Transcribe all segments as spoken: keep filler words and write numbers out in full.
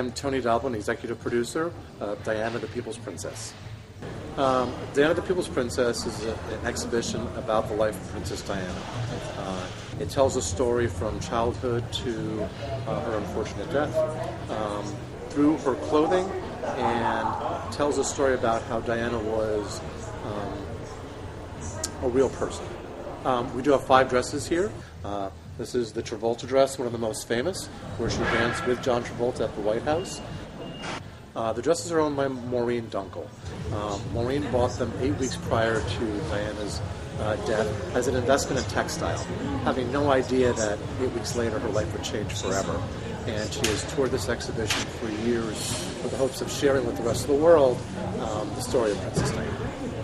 am Tony Doblin, executive producer of Diana the People's Princess. Um, Diana the People's Princess is a, an exhibition about the life of Princess Diana. Uh, it tells a story from childhood to uh, her unfortunate death, um, through her clothing, and tells a story about how Diana was um, a real person. Um, we do have five dresses here. Uh, this is the Travolta dress, one of the most famous, where she danced with John Travolta at the White House. Uh, the dresses are owned by Maureen Dunkel. Um, Maureen bought them eight weeks prior to Diana's uh, death as an investment in textile, having no idea that eight weeks later her life would change forever. And she has toured this exhibition for years with the hopes of sharing with the rest of the world um, the story of Princess Diana.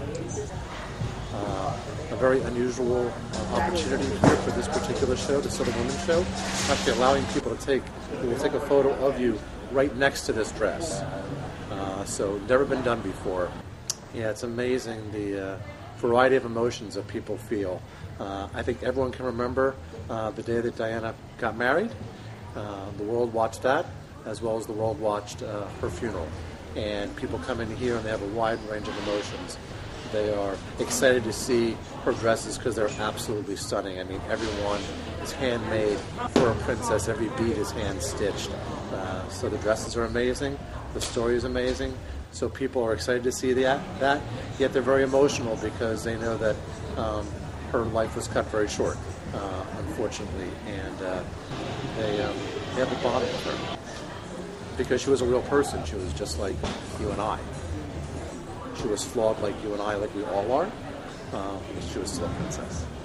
Uh, a very unusual uh, opportunity here for this particular show, the Southern Women's Show, actually allowing people to take, we will take a photo of you right next to this dress. Uh, so never been done before. Yeah, it's amazing the uh, variety of emotions that people feel. Uh, I think everyone can remember uh, the day that Diana got married. Uh, the world watched that, as well as the world watched uh, her funeral. And people come in here and they have a wide range of emotions. They are excited to see her dresses because they're absolutely stunning. I mean, every one is handmade for a princess. Every bead is hand-stitched. Uh, so the dresses are amazing. The story is amazing. So people are excited to see that. that. Yet they're very emotional because they know that um, her life was cut very short, uh, unfortunately. And uh, they, um, they have a bond with her because she was a real person. She was just like you and I. She was flawed like you and I, like we all are. Um, she was still a princess.